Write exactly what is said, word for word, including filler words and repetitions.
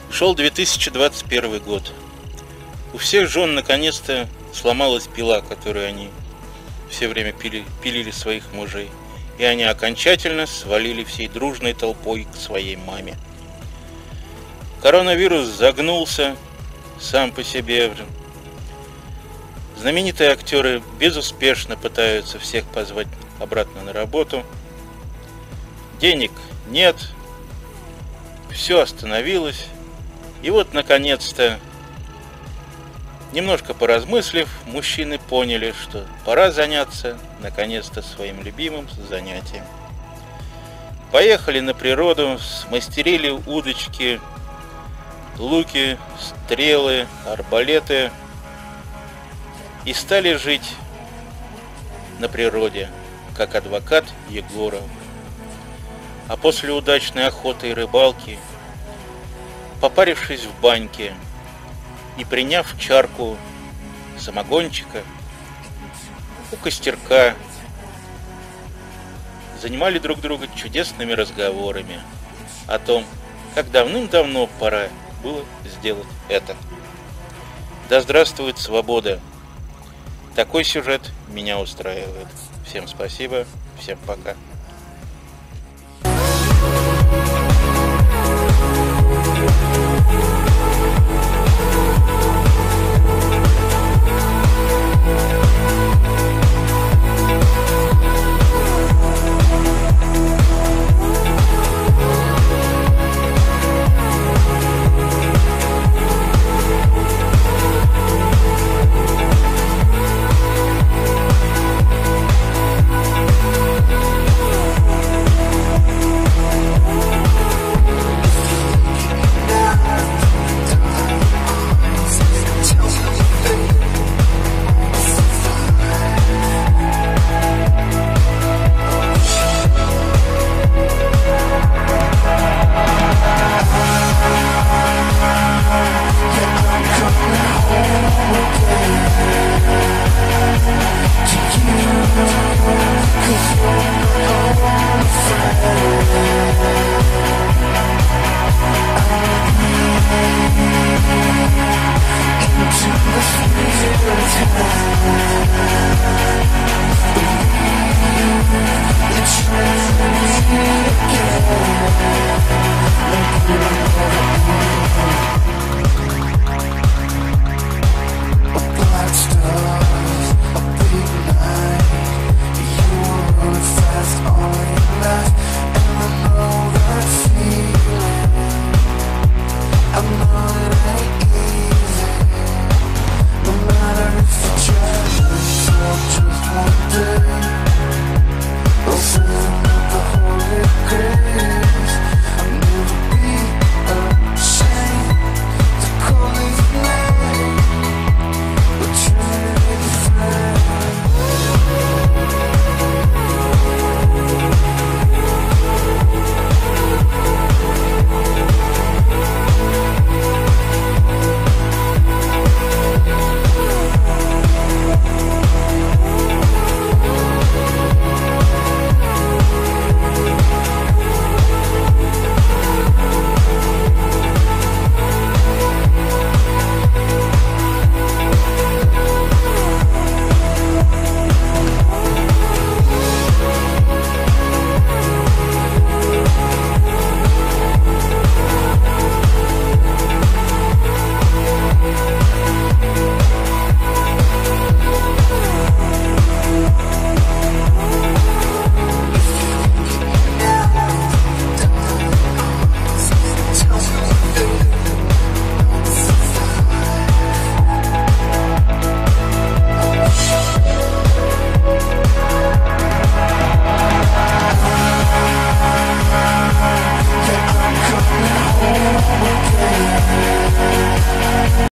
Шел две тысячи двадцать первый год. У всех жен наконец-то сломалась пила, которую они все время пили, пилили своих мужей. И они окончательно свалили всей дружной толпой к своей маме. Коронавирус загнулся сам по себе. Знаменитые актеры безуспешно пытаются всех позвать обратно на работу. Денег нет. Все остановилось. И вот, наконец-то, немножко поразмыслив, мужчины поняли, что пора заняться, наконец-то, своим любимым занятием. Поехали на природу, смастерили удочки, луки, стрелы, арбалеты и стали жить на природе, как адвокат Егоров. А после удачной охоты и рыбалки, попарившись в баньке и приняв чарку самогончика у костерка, занимали друг друга чудесными разговорами о том, как давным-давно пора было сделать это. Да здравствует свобода! Такой сюжет меня устраивает. Всем спасибо, всем пока.